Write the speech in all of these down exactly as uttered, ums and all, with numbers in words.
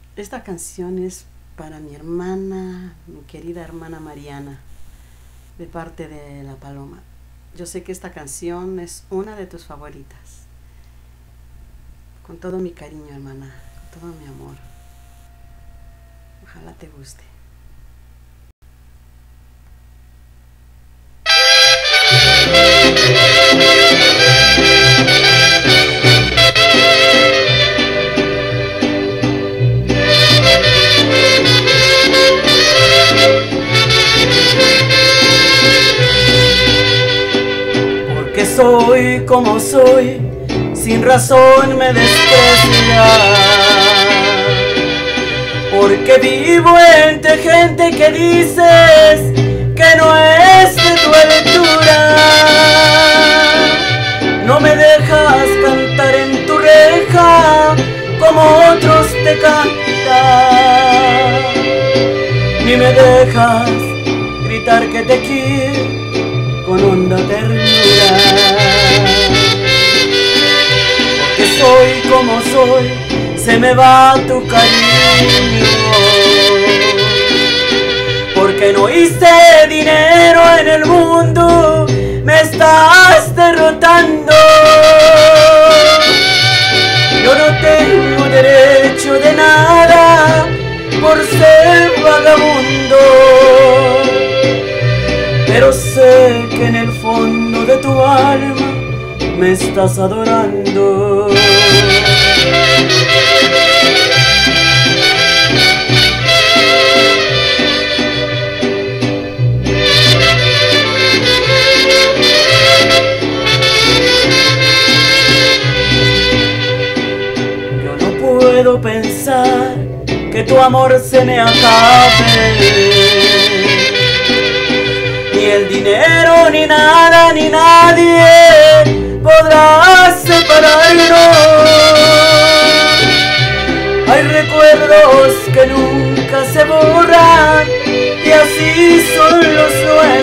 Esta canción es para mi hermana, mi querida hermana Mariana, de parte de La Paloma. Yo sé que esta canción es una de tus favoritas. Con todo mi cariño, hermana, con todo mi amor. Ojalá te guste. Porque soy como soy, sin razón me desprecias. Porque vivo entre gente que dices que no es de tu altura. No me dejas cantar en tu reja como otros te cantan, ni me dejas gritar que te quiero con honda ternura. Porque soy como soy, se me va tu cariño. Porque no hice dinero en el mundo, me estás derrotando. Yo no tengo derecho de nada por ser vagabundo, pero sé que en el fondo de tu alma me estás adorando. Yo no puedo pensar que tu amor se me acabe, ni el dinero, ni nada, ni nadie podrá separarnos. Hay recuerdos que nunca se borran y así son los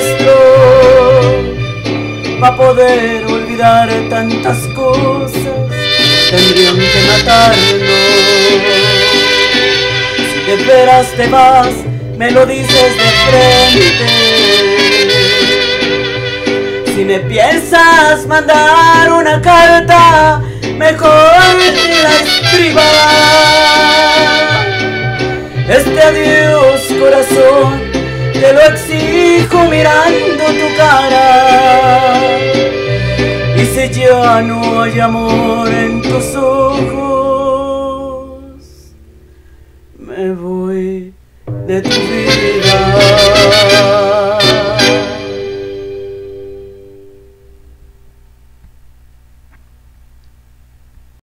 nuestros. Pa' poder olvidar tantas cosas tendrían que matarnos. Si de veras te vas, me lo dices de frente. Si me piensas mandar una carta, mejor la escribas. Este adiós, corazón, te lo exijo mirando tu cara. Y si ya no hay amor en tus ojos, me voy de tu vida.